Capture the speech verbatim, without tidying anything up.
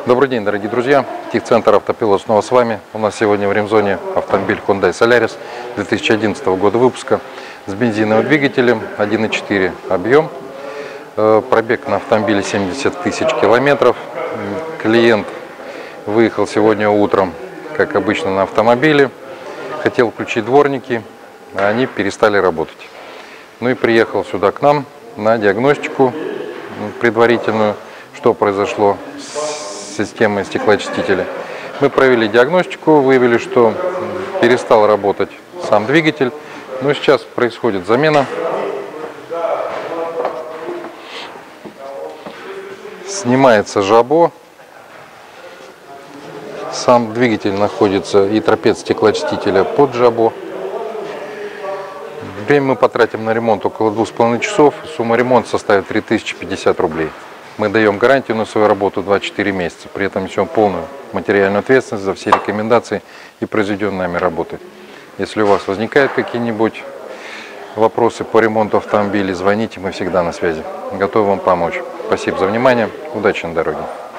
Добрый день, дорогие друзья! Техцентр Автопилот снова с вами. У нас сегодня в ремзоне автомобиль Hyundai Solaris две тысячи одиннадцатого года выпуска с бензиновым двигателем один и четыре объем. Пробег на автомобиле семьдесят тысяч километров. Клиент выехал сегодня утром, как обычно, на автомобиле. Хотел включить дворники, а они перестали работать. Ну и приехал сюда к нам на диагностику предварительную, что произошло с системой стеклоочистителя. Мы провели диагностику, выявили, что перестал работать сам двигатель. Но сейчас происходит замена. Снимается жабо. Сам двигатель находится и торпед стеклоочистителя под жабо. Время мы потратим на ремонт около двух с половиной часов. Сумма ремонта составит три тысячи пятьдесят рублей. Мы даем гарантию на свою работу двадцать четыре месяца. При этом несем полную материальную ответственность за все рекомендации и произведенные нами работы. Если у вас возникают какие-нибудь вопросы по ремонту автомобиля, звоните, мы всегда на связи. Готовы вам помочь. Спасибо за внимание. Удачи на дороге.